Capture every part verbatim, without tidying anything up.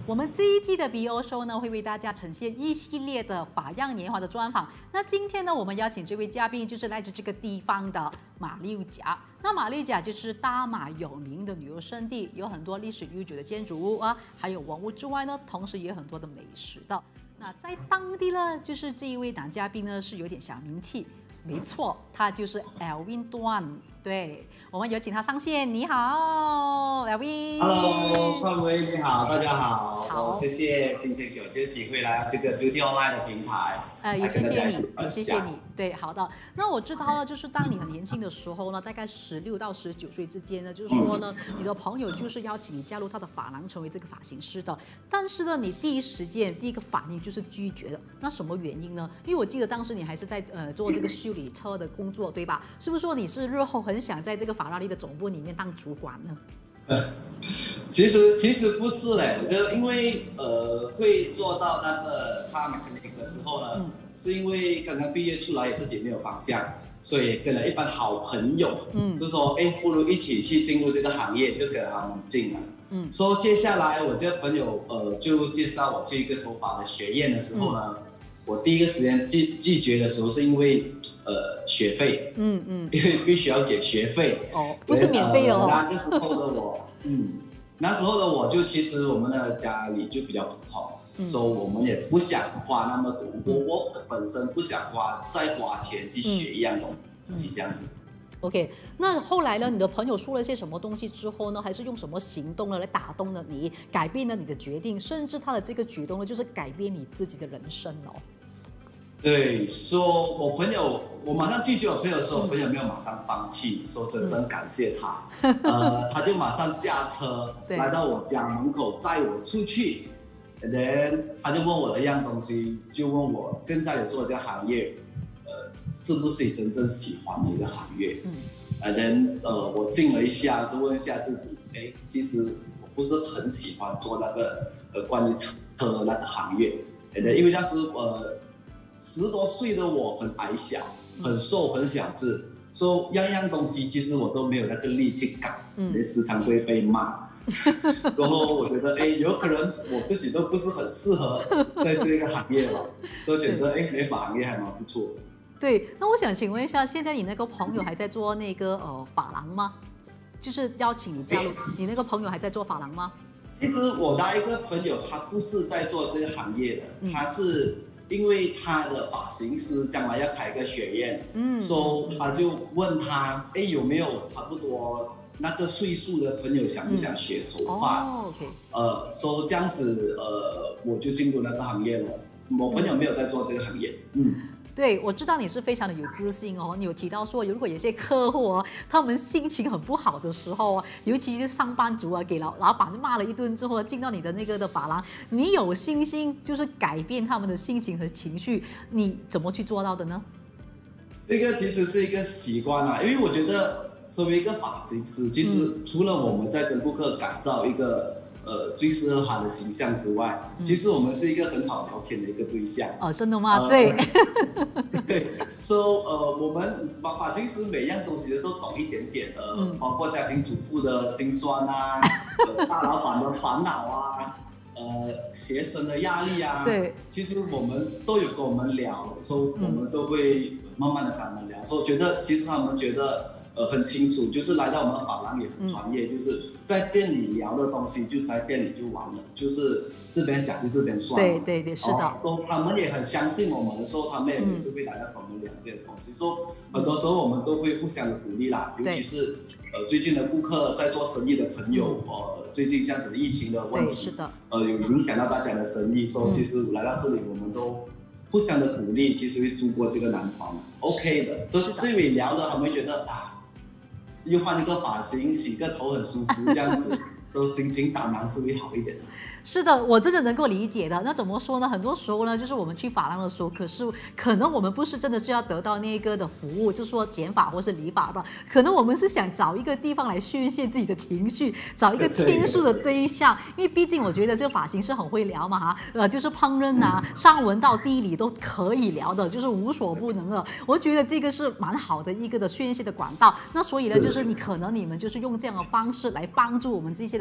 我们这一季的 B O Show 呢，会为大家呈现一系列的法样年华的专访。那今天呢，我们邀请这位嘉宾就是来自这个地方的马六甲。那马六甲就是大马有名的旅游胜地，有很多历史悠久的建筑物啊，还有文物之外呢，同时也有很多的美食的。那在当地呢，就是这一位男嘉宾呢是有点小名气。没错，他就是 Alvin Tuan。对，我们有请他上线。你好 ，Alvin。 Hello， 范威，你好，大家好。 好， 哦、谢谢今天给我这个机会来这个 Beauty Online 的平台。 呃，也谢谢你，也谢谢你。对，好的。那我知道呢，就是当你很年轻的时候呢，大概十六到十九岁之间呢，就是说呢，嗯、你的朋友就是邀请你加入他的发廊，成为这个发型师的。但是呢，你第一时间第一个反应就是拒绝的。那什么原因呢？因为我记得当时你还是在呃做这个修理车的工作，对吧？是不是说你是日后很想在这个法拉利的总部里面当主管呢？ 其实其实不是嘞，我觉得因为呃会做到那个 car mechanic 的时候呢，嗯、是因为刚刚毕业出来自己没有方向，所以跟了一班好朋友，嗯，就说哎，不如一起去进入这个行业，就跟他们进了。嗯，说、so, 接下来我这个朋友呃就介绍我去一个头发的学院的时候呢。嗯，我第一个时间拒拒绝的时候，是因为呃学费，嗯嗯，因为必须要给学费， 哦，不是免费的哦。 那个时候的我，嗯，那时候的我就其实我们的家里就比较普通，嗯、所以我们也不想花那么多，嗯、我我本身不想花再花钱去学一样东西、嗯、这样子。 OK， 那后来呢？你的朋友说了些什么东西之后呢？还是用什么行动呢来打动了你，改变了你的决定，甚至他的这个举动呢，就是改变你自己的人生哦。 对，说我朋友，我马上拒绝我朋友的时候，我朋友没有马上放弃，说真心感谢他，嗯、呃，他就马上驾车来到我家门口载我出去，然后他就问我的一样东西，就问我现在有做这个行业。是不是你真正喜欢的一个行业？嗯，然后呃，我静了一下，就问一下自己，哎，其实我不是很喜欢做那个呃关于车的那个行业，嗯、因为那时呃十多岁的我很矮小，很瘦，很小只，所以样样东西其实我都没有那个力去干，嗯，时常会被骂。然后我觉得，哎，有可能我自己都不是很适合在这个行业了，所以觉得，哎，美发行业还蛮不错。 对，那我想请问一下，现在你那个朋友还在做那个呃发廊吗？就是邀请你加入，你那个朋友还在做发廊吗？ 其实我的一个朋友，他不是在做这个行业的，嗯、他是因为他的发型师将来要开一个学院，嗯，所以他就问他，哎，有没有差不多那个岁数的朋友想不想学头发？ 哦 ，OK， 呃，所以这样子，呃，我就进入那个行业了。我朋友没有在做这个行业，嗯。 对，我知道你是非常的有自信哦。你有提到说，如果有些客户哦，他们心情很不好的时候啊，尤其是上班族啊，给老老板骂了一顿之后，进到你的那个的发廊，你有信心就是改变他们的心情和情绪，你怎么去做到的呢？ 这个其实是一个习惯啊，因为我觉得作为一个发型师，其实除了我们在跟顾客改造一个。呃，最适合他的形象之外，嗯、其实我们是一个很好聊天的一个对象。 哦，真的吗？呃、对。 对，所以呃，我们发发型师每样东西都懂一点点，呃，嗯、包括家庭主妇的辛酸啊，呃、大老板的烦恼啊，呃，学生的压力啊。 对。 其实我们都有跟我们聊，所以我们都会慢慢的跟他们聊，所以我觉得其实他们觉得。呃，很清楚，就是来到我们发廊也很专业，嗯、就是在店里聊的东西就在店里就完了，就是这边讲就这边算。 对对对，是的。 哦，所以他们也很相信我们的时候，他们也是会来到跟我们聊这些东西。嗯、说很多时候我们都会互相的鼓励啦，尤其是呃最近的顾客在做生意的朋友，嗯、呃最近这样子的疫情的问题， 是的， 呃有影响到大家的生意，所以其实来到这里我们都。互相的鼓励，其实会度过这个难关 ，OK 的。就这位聊的，他们会觉得啊。又换一个发型，洗个头很舒服，这样子，都心情当然是会好一点的。 是的，我真的能够理解的。那怎么说呢？很多时候呢，就是我们去发廊的时候，可是可能我们不是真的是要得到那个的服务，就是说剪发或是理发吧。可能我们是想找一个地方来宣泄自己的情绪，找一个倾诉的对象。因为毕竟我觉得这个发型师很会聊嘛哈，呃，就是烹饪啊、上文到地理都可以聊的，就是无所不能了。我觉得这个是蛮好的一个的宣泄的管道。那所以呢，就是你可能你们就是用这样的方式来帮助我们这些的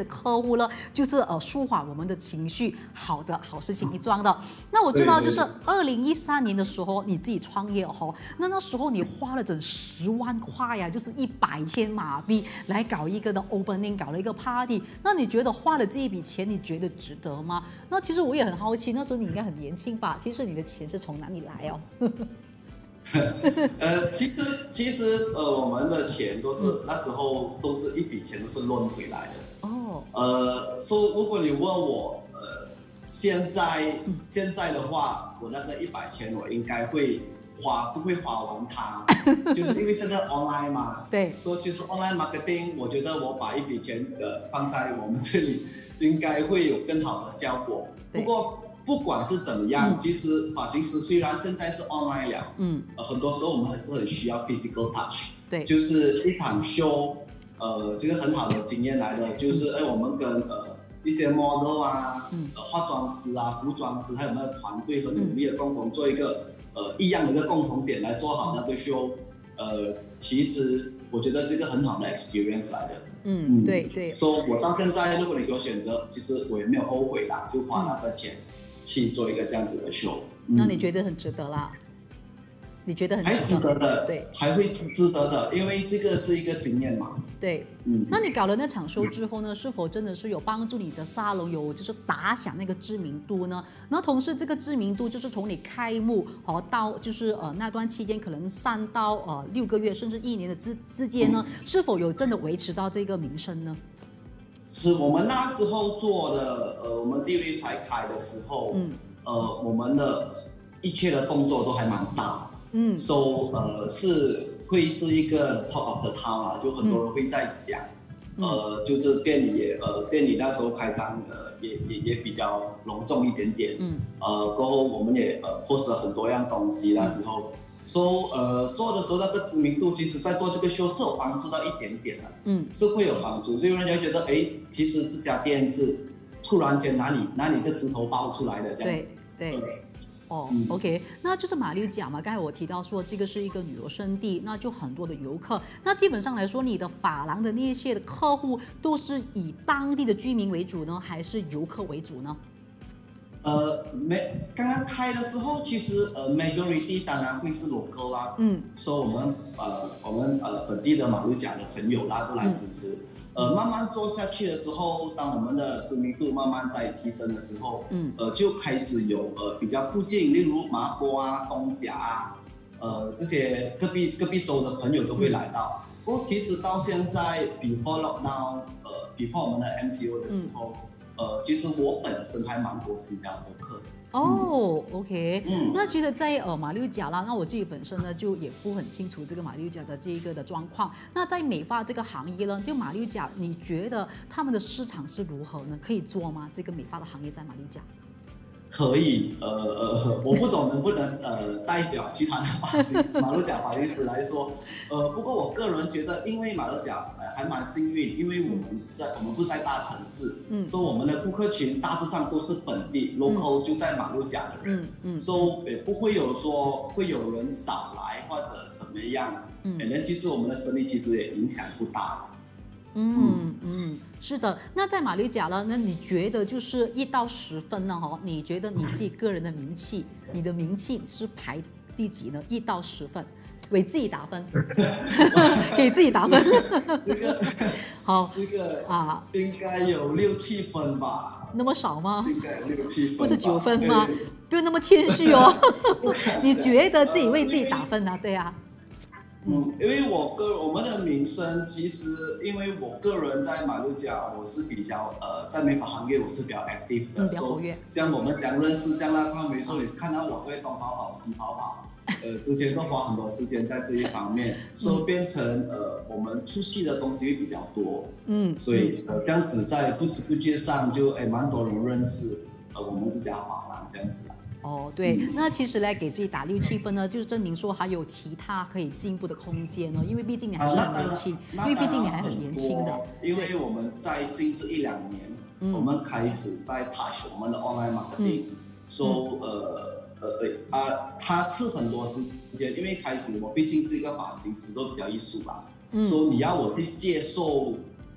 的客户呢，就是呃舒缓我们的情绪，好的好事情一桩的。那我知道就是二零一三年的时候你自己创业哦，那那时候你花了整十万块呀，就是一百千马币来搞一个的 opening， 搞了一个 party。那你觉得花了这一笔钱，你觉得值得吗？那其实我也很好奇，那时候你应该很年轻吧？其实你的钱是从哪里来哦？ 呃，其实其实呃，我们的钱都是、嗯、那时候都是一笔钱都是论回来的。哦。呃，说如果你问我，呃，现在、嗯、现在的话，我那个一百千我应该会花，不会花完它，就是因为现在 online 嘛。 对。 所以其实 online marketing， 我觉得我把一笔钱呃放在我们这里，应该会有更好的效果。不过。不管是怎么样，嗯、其实发型师虽然现在是 online 了，嗯，呃，很多时候我们还是很需要 physical touch， 对，就是一场 show， 呃，这个很好的经验来的，就是哎、嗯，我们跟呃一些 model 啊，嗯，呃，化妆师啊，服装师，还有我们的团队和努力的共同做一个、嗯、呃一样的一个共同点来做好那个 show， 呃，其实我觉得是一个很好的 experience 来的。 嗯，嗯对对。 所以、so, 我到现在，如果你给我选择，其实我也没有后悔啦，就花那个钱。嗯去做一个这样子的 show，、嗯、 那你觉得很值得啦？你觉得很值得？ 还值得的， 对， 还会值得的，因为这个是一个经验嘛。 对，嗯。那你搞了那场 show 之后呢，是否真的是有帮助你的沙龙有就是打响那个知名度呢？那同时这个知名度就是从你开幕和到就是呃那段期间可能三到呃六个月甚至一年的之之间呢、嗯，是否有真的维持到这个名声呢？ 是我们那时候做的，呃，我们第六才开的时候，嗯，呃，我们的一切的动作都还蛮大，嗯 ，so 呃是会是一个 talk of the town 啊，就很多人会在讲，嗯、呃，就是店里也呃店里那时候开张呃也也也比较隆重一点点，嗯，呃过后我们也呃 post 了很多样东西，那时候。说、so, 呃做的时候那个知名度，其实在做这个 show 是有帮助到一点点的，嗯，是会有帮助，所以人家觉得哎，其实这家店是突然间哪里哪里个石头爆出来的这样子， 对对。对哦、嗯、，OK， 那就是马六甲嘛。刚才我提到说这个是一个旅游胜地，那就很多的游客。那基本上来说，你的发廊的那些的客户都是以当地的居民为主呢，还是游客为主呢？ 呃，没，刚刚开的时候，其实呃 majority 当然会是 local 啦，嗯，所以我们呃我们呃本地的马六甲的朋友啦都来支持。嗯、呃，慢慢做下去的时候，当我们的知名度慢慢在提升的时候，嗯，呃就开始有呃比较附近，例如麻坡啊、东甲啊，呃这些隔壁隔壁州的朋友都会来到。不过、嗯、其实到现在 before lockdown， 呃 before 我们的 M C O 的时候。嗯呃，其实我本身还蛮多新加坡客的。 哦、嗯、，OK，嗯，那其实在，在呃马六甲啦，那我自己本身呢就也不很清楚这个马六甲的这一个的状况。那在美发这个行业呢，就马六甲，你觉得他们的市场是如何呢？可以做吗？这个美发的行业在马六甲？ 可以，呃呃，我不懂能不能呃代表其他的发型师马六甲发型师来说，呃，不过我个人觉得，因为马六甲呃还蛮幸运，因为我们在我们不在大城市，嗯，所以我们的顾客群大致上都是本地、嗯、local 就在马六甲的人，嗯嗯，所以也不会有说会有人少来或者怎么样，嗯，那其实我们的生意其实也影响不大。 嗯嗯，是的。那在马六甲呢？那你觉得就是一到十分呢？哈，你觉得你自己个人的名气，你的名气是排第几呢？一到十分，为自己打分，给自己打分。 这个好， 这个啊，应该有六七分吧？ 那么少吗？ 应该有六七分， 不是九分吗？不用那么谦虚哦。你觉得自己为自己打分啊？对啊。 嗯，因为我个我们的名声，其实因为我个人在马六甲，我是比较呃，在美发行业我是比较 active 的， 所以像我们讲认识这样那方面说，你看到我都会东跑跑西跑跑，呃，之前都花很多时间在这一方面，所以变成呃我们出戏的东西会比较多，嗯，所以呃这样子在不知不觉上就哎蛮多人认识呃我们这家发廊这样子啦。 哦，对，那其实呢，给自己打六七分呢，就是证明说还有其他可以进步的空间呢。因为毕竟你还是很年轻，因为毕竟你还很年轻的。 因为我们在近这一两年，嗯、我们开始在 touch 我们的 online marketing， 说、嗯 so, 呃呃啊，它吃很多时间，因为开始我毕竟是一个发型师，都比较艺术吧，嗯、所以你要我去接受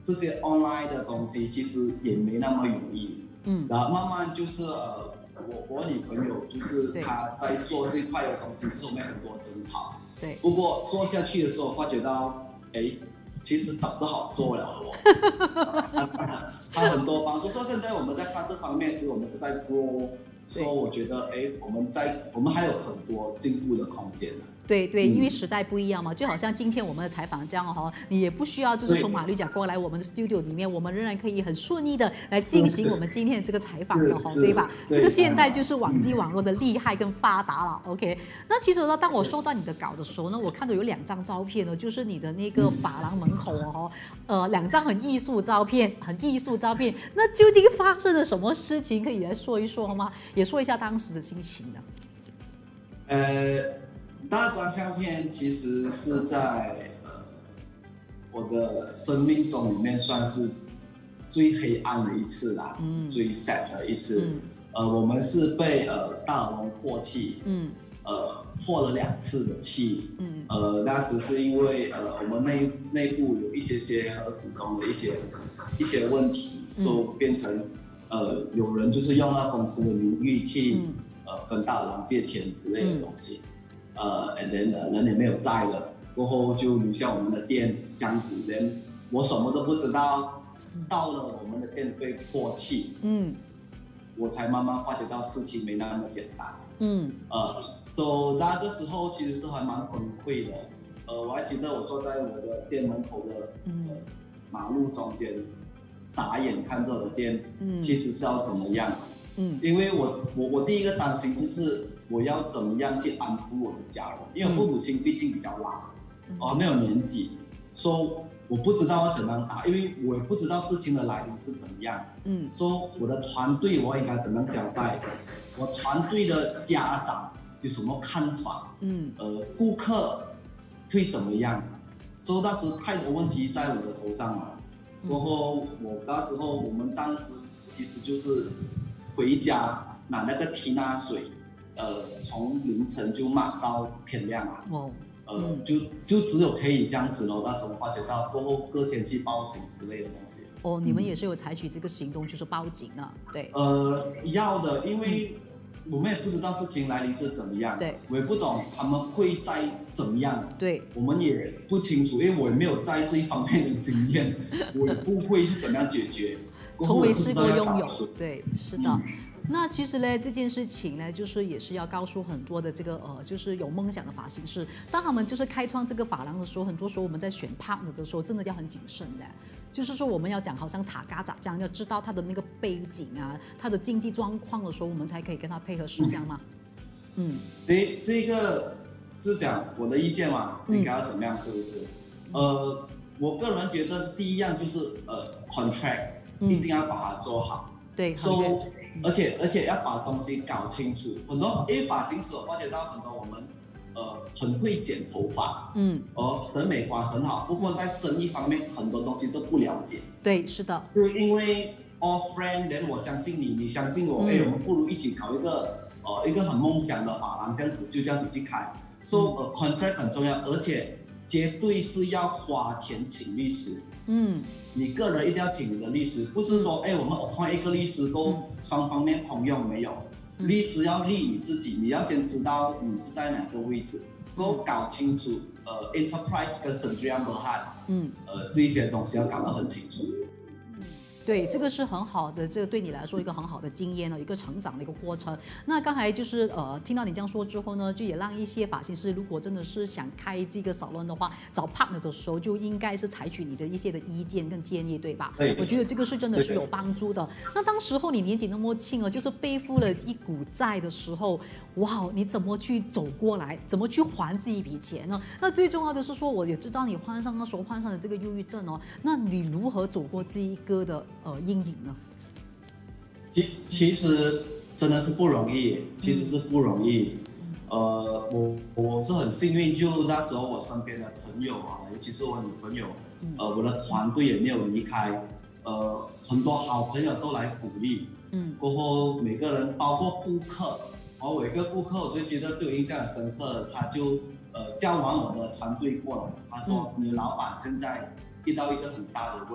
这些 online 的东西其实也没那么容易。嗯，然后慢慢就是呃，我我女朋友就是她在做这块的东西，就是我们很多争吵。 对。 不过做下去的时候，发觉到，哎，其实早都好做了哦。它很多帮助。说现在我们在看这方面时，我们是在 grow。说我觉得，哎，我们在我们还有很多进步的空间呢。 对对，因为时代不一样嘛，就好像今天我们的采访这样哦，你也不需要就是从马六甲过来我们的 studio 里面，我们仍然可以很顺利的来进行我们今天这个采访的哈，对吧？这个现代就是网际网络的厉害跟发达了。OK， 那其实呢，当我收到你的稿的时候呢，我看到有两张照片呢，就是你的那个发廊门口哦，呃，两张很艺术照片，很艺术照片。那究竟发生了什么事情？可以来说一说吗？也说一下当时的心情呢？ 呃。那张相片其实是在呃我的生命中里面算是最黑暗的一次啦，嗯、是最 sad 的一次。嗯、呃，我们是被呃大耳窿破气，嗯，呃破了两次的气，嗯，呃那时是因为呃我们内内部有一些些和股东的一些一些问题，所以、嗯 so, 变成呃有人就是用那公司的名誉去、嗯、呃跟大耳窿借钱之类的东西。嗯呃 ，and then 人也没有在了，过后就留下我们的店这样子，连我什么都不知道，到了我们的店被破气，嗯，我才慢慢发觉到事情没那么简单，嗯，呃，所以那个时候其实是还蛮崩溃的，呃，我还记得我坐在我的店门口的、嗯呃、马路中间，傻眼看着我的店，嗯，其实是要怎么样，嗯，因为我我我第一个担心就是。我要怎么样去安抚我的家人？因为父母亲毕竟比较老，哦、嗯，没有年纪，说、so, 我不知道要怎样打，因为我也不知道事情的来临是怎样。嗯，说、so, 我的团队我应该怎样交代？我团队的家长有什么看法？嗯，呃，顾客会怎么样？所、so, 以那时太多问题在我的头上了。过后我那时候我们暂时其实就是回家拿那个提纳水。呃，从凌晨就骂到天亮啊！哦，呃，嗯、就就只有可以这样子咯。那时候发觉到过后，隔天去报警之类的东西。 哦，你们也是有采取这个行动，就是报警啊？对。 呃，要的，因为我们也不知道事情来临是怎么样，对，我也不懂他们会在怎么样， 对， 我们也不清楚，因为我也没有在这一方面的经验，我也不会去怎么样解决。 从未试过拥有，对，是的。嗯那其实呢，这件事情呢，就是也是要告诉很多的这个呃，就是有梦想的发型师，当他们就是开创这个发廊的时候，很多时候我们在选 partner 的时候，真的要很谨慎的。就是说，我们要讲好像查嘎咋这样，要知道他的那个背景啊，他的经济状况的时候，我们才可以跟他配合，是这样吗？嗯， 这这个是讲我的意见嘛，应该要怎么样，是不是？嗯、呃，我个人觉得是第一样就是呃 contract、嗯、一定要把它做好， 对， 合约。So, 而且而且要把东西搞清楚，很多因为发型师我发觉到很多我们呃很会剪头发，嗯，而审美观很好，不过在生意方面很多东西都不了解。 对，是的。 就因为 all friend， then 我相信你，你相信我，哎、嗯，我们不如一起搞一个呃一个很梦想的发廊，这样子就这样子去开。所以、so, 呃 contract 很重要，而且绝对是要花钱请律师。嗯。你个人一定要请你的律师，不是说，哎、嗯，我们 appoint 一个律师，够双方面通用没有？嗯、律师要立你自己，你要先知道你是在哪个位置，够搞清楚，呃 ，enterprise 跟 Sdn Bhd， 嗯，呃，这一些东西要搞得很清楚。 对，这个是很好的，这个对你来说一个很好的经验呢，一个成长的一个过程。那刚才就是呃，听到你这样说之后呢，就也让一些发型师，如果真的是想开这个salon的话，找 partner 的时候，就应该是采取你的一些的意见跟建议，对吧？对，我觉得这个是真的是有帮助的。那当时候你年纪那么轻啊，就是背负了一股债的时候，哇，你怎么去走过来？怎么去还这一笔钱呢？那最重要的是说，我也知道你患上那时候患上了这个忧郁症哦，那你如何走过这一个的？呃，阴影呢？ 其其实真的是不容易，其实是不容易。嗯、呃，我我是很幸运，就那时候我身边的朋友啊，尤其是我女朋友，嗯、呃，我的团队也没有离开，呃，很多好朋友都来鼓励。嗯。过后每个人，包括顾客，然后我有一个顾客，我就觉得对我印象很深刻，他就呃叫完我的团队过来，他说：“嗯、你老板现在遇到一个很大的问题。”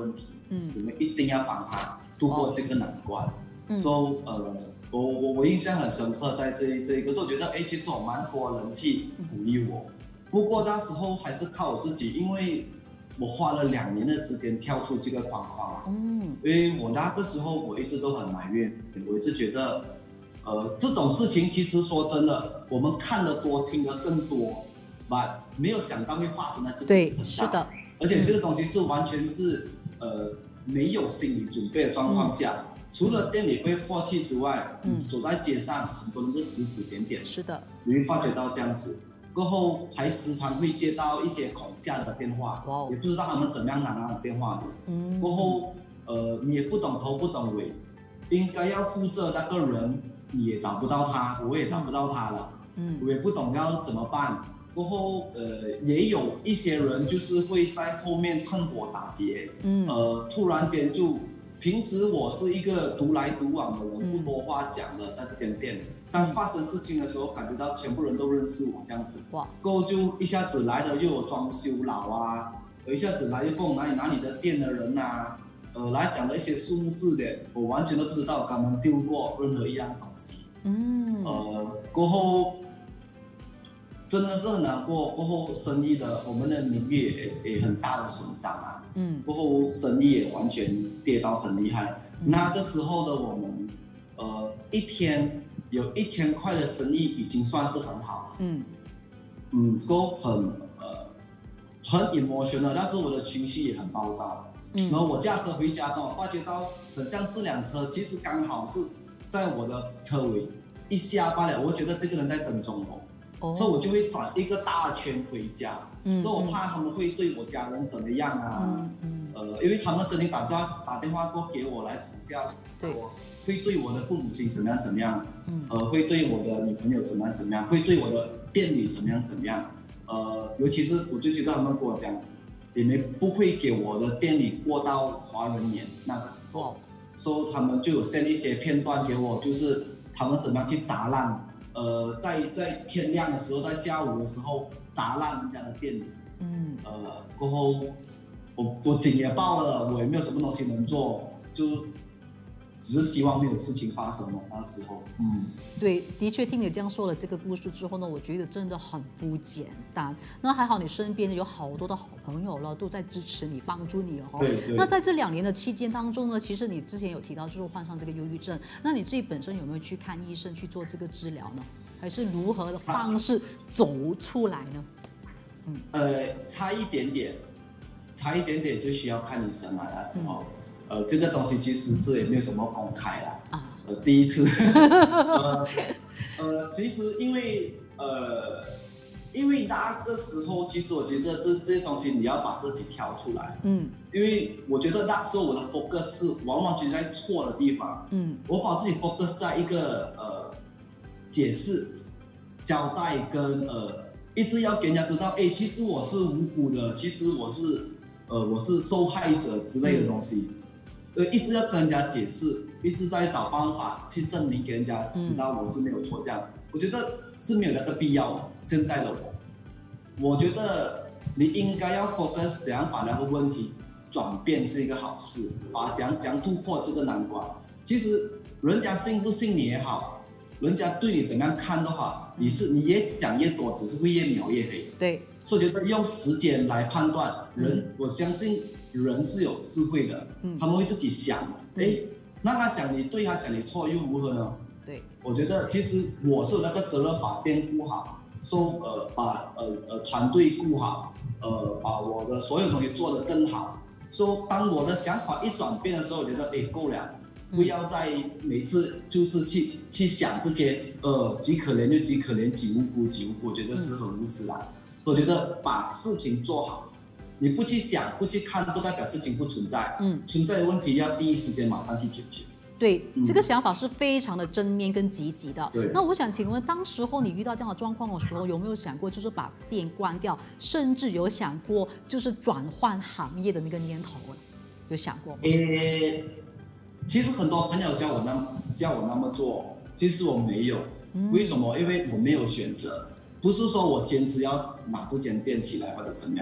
嗯，你们一定要帮他度过这个难关。嗯、所以呃，我我我印象很深刻，在这一这一个，就觉得哎，其实我蛮多人去鼓励我，不过那时候还是靠我自己，因为我花了两年的时间跳出这个框框。嗯，因为我那个时候我一直都很埋怨，我一直觉得。呃，这种事情其实说真的，我们看得多，听得更多，吧，没有想到会发生在自己身上。 是的， 而且这个东西是完全是、嗯、呃没有心理准备的状况下，嗯、除了店里被破气之外，嗯，走在街上很多人都指指点点。 是的， 你会发觉到这样子，过后还时常会接到一些恐吓的电话，哇，也不知道他们怎么样拿到电话的。嗯，过后呃你也不懂头不懂尾，应该要负责那个人。你也找不到他，我也找不到他了，嗯，我也不懂要怎么办。过后，呃，也有一些人就是会在后面趁火打劫，嗯，呃，突然间就，平时我是一个独来独往的人，不多话讲的，在这间店，当发生事情的时候，感觉到全部人都认识我这样子，哇，过后就一下子来了又有装修佬啊，一下子来又跟我哪里哪里的店的人啊。呃，来讲的一些数字的，我完全都不知道他们丢过任何一样东西。嗯。呃，过后真的是很难过，过后生意的我们的名誉也也很大的损伤啊。嗯。过后生意也完全跌到很厉害。嗯、那个时候的我们，呃，一天有一千块的生意已经算是很好了。嗯。嗯，过后很呃很 emotional， 但是我的情绪也很暴躁。嗯、然后我驾车回家，当我发觉到很像这辆车，其实刚好是在我的车尾一下罢了，我觉得这个人在跟踪我，哦、所以我就会转一个大圈回家。嗯、所以我怕他们会对我家人怎么样啊？嗯嗯、呃，因为他们真的打电话打电话过给我来恐吓，说会对我的父母亲怎么样怎么样，嗯、呃，会对我的女朋友怎么样怎么样，会对我的店里怎么样怎么样。呃，尤其是我就觉得他们跟我讲。你们不会给我的店里过到华人年那个时候，所以他们就有 send 一些片段给我，就是他们怎么样去砸烂，呃，在在天亮的时候，在下午的时候砸烂人家的店里，嗯，呃，过后我我警也报了，我也没有什么东西能做，就只是希望没有事情发生了。那时候，嗯， 对，的确听你这样说了这个故事之后呢，我觉得真的很不简单。那还好你身边有好多的好朋友了，都在支持你、帮助你哦。 对对。 那在这两年的期间当中呢，其实你之前有提到就是患上这个忧郁症，那你自己本身有没有去看医生去做这个治疗呢？还是如何的方式走出来呢？ 嗯，呃，差一点点，差一点点就需要看医生了那时候。嗯呃，这个东西其实是也没有什么公开啦。啊。呃，第一次。呃, 呃，其实因为呃，因为那个时候，其实我觉得这这些东西你要把自己挑出来。嗯。因为我觉得那时候我的 focus 是往往就在错的地方。嗯。我把自己 focus 在一个呃解释、交代跟呃一直要给人家知道，哎，其实我是无辜的，其实我是呃我是受害者之类的东西。嗯。呃，一直要跟人家解释，一直在找办法去证明给人家知道我是没有错，这样、嗯、我觉得是没有那个必要的。现在的我，我觉得你应该要 focus 怎样把那个问题转变是一个好事，把怎样怎样突破这个难关。其实人家信不信你也好，人家对你怎么样看的话，你是你越讲越多，只是会越描越黑。 对， 所以我觉得用时间来判断人，嗯、我相信。人是有智慧的，嗯、他们会自己想的。哎、嗯，那他想你对，他想你错，又如何呢？ 对， 我觉得其实我是有那个责任把店顾好，说呃把呃呃团队顾好，呃把我的所有东西做得更好。说当我的想法一转变的时候，我觉得哎够了，不要再每次就是去去想这些呃极可怜就极可怜，极无辜极无辜，我觉得是很无知的。嗯、我觉得把事情做好。你不去想、不去看，不代表事情不存在。嗯，存在的问题要第一时间马上去解决。 对，嗯、这个想法是非常的正面跟积极的。 对。 那我想请问，当时候你遇到这样的状况的时候，有没有想过就是把店关掉，甚至有想过就是转换行业的那个念头呢？有想过吗？ 诶，其实很多朋友叫我那叫我那么做，其实我没有。嗯、为什么？因为我没有选择，不是说我坚持要把这间店起来或者怎么样。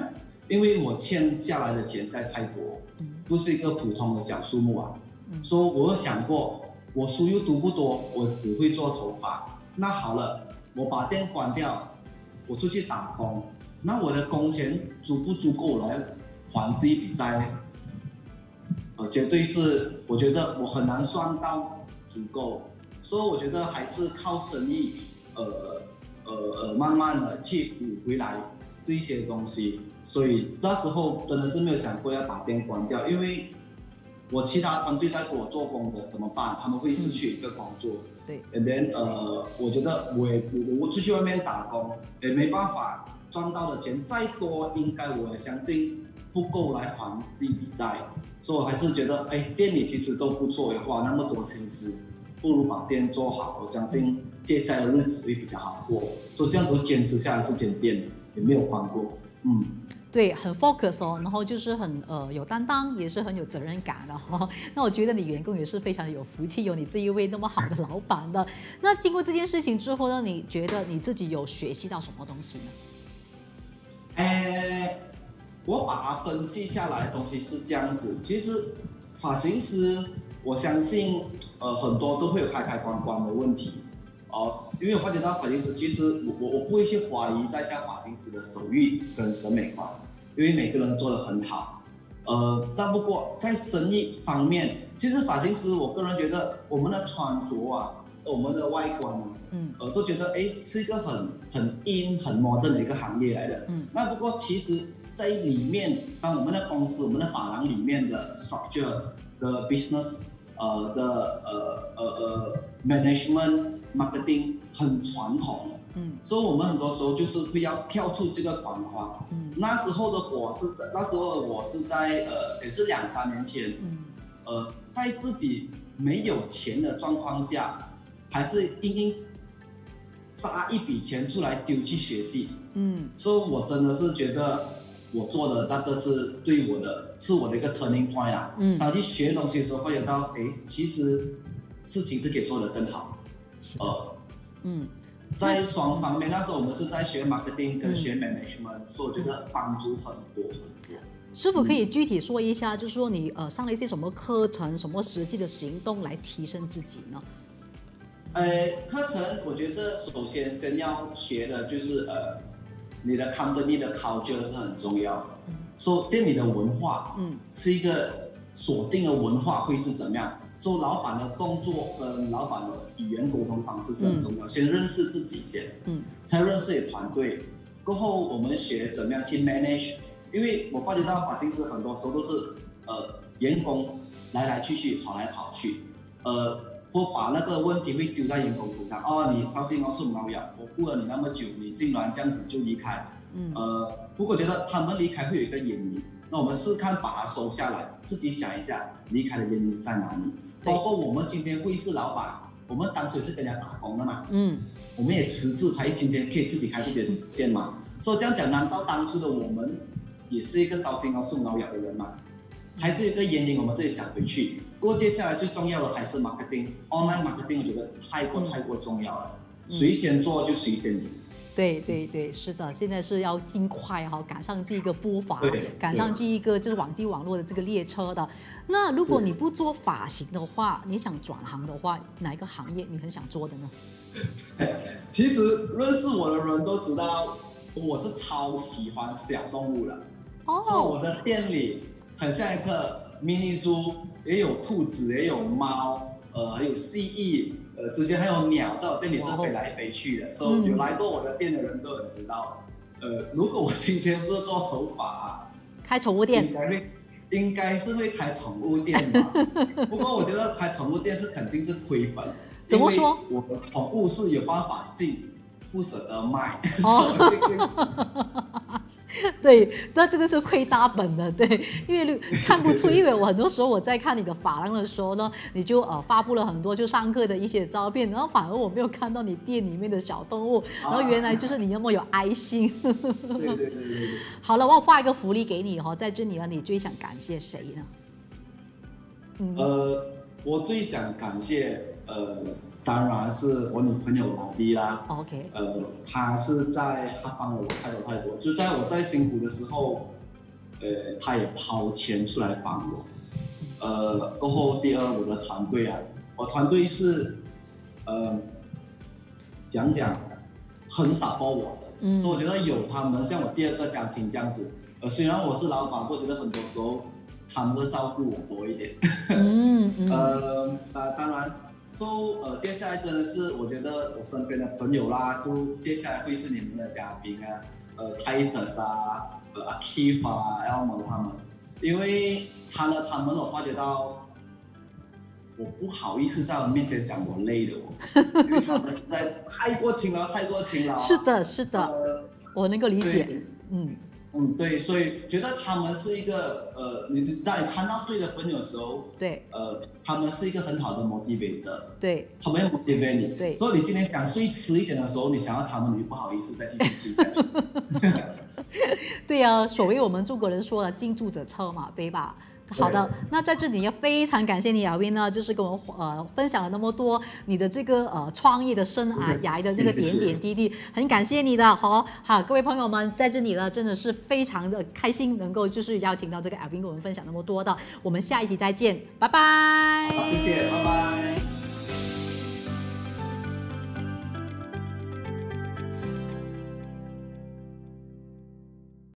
因为我欠下来的钱实在太多，不是一个普通的小数目啊。所以我有想过，我书又读不多，我只会做头发。那好了，我把店关掉，我出去打工，那我的工钱足不足够来还这一笔债呢？呃，绝对是，我觉得我很难算到足够，所以我觉得还是靠生意，呃呃呃，慢慢的去补回来这一些东西。所以那时候真的是没有想过要把店关掉，因为我其他团队在给我做工的怎么办？他们会失去一个工作。 嗯、对。 And then 呃，我觉得我也我我出去外面打工也没办法赚到的钱再多，应该我也相信不够来还这笔债。所以我还是觉得，哎，店里其实都不错，也花那么多心思，不如把店做好。我相信接下来的日子会比较好过。所以这样子坚持下来，这间店也没有关过。嗯。 对，很 focus 哦，然后就是很呃有担当，也是很有责任感的哈、哦。那我觉得你员工也是非常的有福气，有你这一位那么好的老板的。那经过这件事情之后呢，你觉得你自己有学习到什么东西呢？ 哎，我把它分析下来的东西是这样子。其实发型师，我相信呃很多都会有开开关关的问题哦。因为我发觉到发型师，其实我我我不会去怀疑在下发型师的手艺跟审美观，因为每个人做得很好。呃，但不过在生意方面，其实发型师，我个人觉得我们的穿着啊，我们的外观啊，嗯，呃，都觉得哎是一个很很 in 很 modern 的一个行业来的。嗯，那不过其实在里面，当我们的公司、我们的发廊里面的 structure 的 business， 呃的呃呃呃 management。marketing 很传统的，嗯，所以我们很多时候就是会要跳出这个框框。嗯，那时候的我是在，那时候的我是在呃，也是两三年前，嗯，呃，在自己没有钱的状况下，还是硬硬砸一笔钱出来丢去学习。嗯，所以我真的是觉得我做的那个是对我的，是我的一个 turning point 啊。嗯，当去学东西的时候，发觉到，哎，其实事情是可以做得更好。呃，嗯，在双方面，那时候我们是在学 marketing 跟学 management，、嗯、所以我觉得帮助很多很多。 师傅可以具体说一下，就是说你呃上了一些什么课程，什么实际的行动来提升自己呢？ 呃，课程我觉得首先先要学的就是呃，你的 company 的 culture 是很重要的，嗯，说店里的文化，嗯，是一个锁定的文化会是怎么样？说老板的动作跟老板的语言沟通方式是很重要，嗯、先认识自己先，嗯，才认识你团队。过后我们学怎么样去 manage， 因为我发觉到发型师很多时候都是呃员工来来去去跑来跑去，呃，或把那个问题会丢在员工身上。哦，你烧金毛是毛呀，我雇了你那么久，你竟然这样子就离开，嗯，呃，不过觉得他们离开会有一个原因，那我们试看把它收下来，自己想一下离开的原因是在哪里。包括我们今天会是老板，我们当初是跟人家打工的嘛，嗯，我们也辞职才今天可以自己开这间店嘛。所以这样讲，难道当初的我们也是一个烧金毛吃毛咬的人吗？还是有一个原因，我们自己想回去。不过接下来最重要的还是 marketing，online marketing 我觉得太过太过重要了，谁先做就谁先赢。 对对对，是的，现在是要尽快哈，赶上这个步伐，赶上这一个就是网际网络的这个列车的。那如果你不做发型的话，你想转行的话，哪一个行业你很想做的呢？ 其实认识我的人都知道，我是超喜欢小动物的。哦，所以我的店里很像一个 mini zoo， 也有兔子，也有猫，呃，还有蜥蜴。呃，之前还有鸟在我店里是飞来飞去的，所以、so, 有来过我的店的人都很知道。呃，如果我今天不是做头发、啊， 开宠物店， 应该会，应该是会开宠物店吧。不过我觉得开宠物店是肯定是亏本。 怎么说？ 我的宠物是有办法进，不舍得卖。哦对，那这个是亏大本的，对，因为看不出，因为我很多时候我在看你的发廊的时候呢，你就呃发布了很多就上课的一些照片，然后反而我没有看到你店里面的小动物，然后原来就是你那么有爱心。 对对对对对。 好了，我发一个福利给你哈，在这里呢，你最想感谢谁呢？ 嗯、呃，我最想感谢呃。当然是我女朋友老弟啦。 OK。 呃，她是在她帮了我太多太多，就在我在辛苦的时候， 呃，他也抛钱出来帮我。呃，过后第二，我的团队啊，我团队是，呃，讲讲很 support 我的，嗯、所以我觉得有他们，像我第二个家庭这样子，呃，虽然我是老板，我觉得很多时候他们都照顾我多一点。嗯嗯、呃，呃，当然。So， 呃，接下来真的是我觉得我身边的朋友啦，就接下来会是你们的嘉宾啊，呃 ，Titus 啊，呃 ，Akif 啊 ，Elmo 他们，因为参了他们，我发觉到我不好意思在我面前讲我累了我，因为他们实在太过勤劳，太过勤劳、啊。 是的，是的，呃、我能够理解，嗯。 嗯，对，所以觉得他们是一个呃，你在参到对的朋友的时候， 对， 呃，他们是一个很好的 motivator， 对， 他们要 motivate 你， 对， 所以你今天想睡迟一点的时候，你想要他们，你不好意思再继续睡下去。 对啊，所谓我们中国人说的近朱者赤嘛，对吧？好的，那在这里也非常感谢你亚威呢，就是跟我们呃分享了那么多你的这个呃创业的生涯的那个点点滴滴，很感谢你的。好，好，各位朋友们，在这里呢真的是非常的开心，能够就是邀请到这个亚威跟我们分享那么多的，我们下一集再见，拜拜。 好，谢谢，拜拜。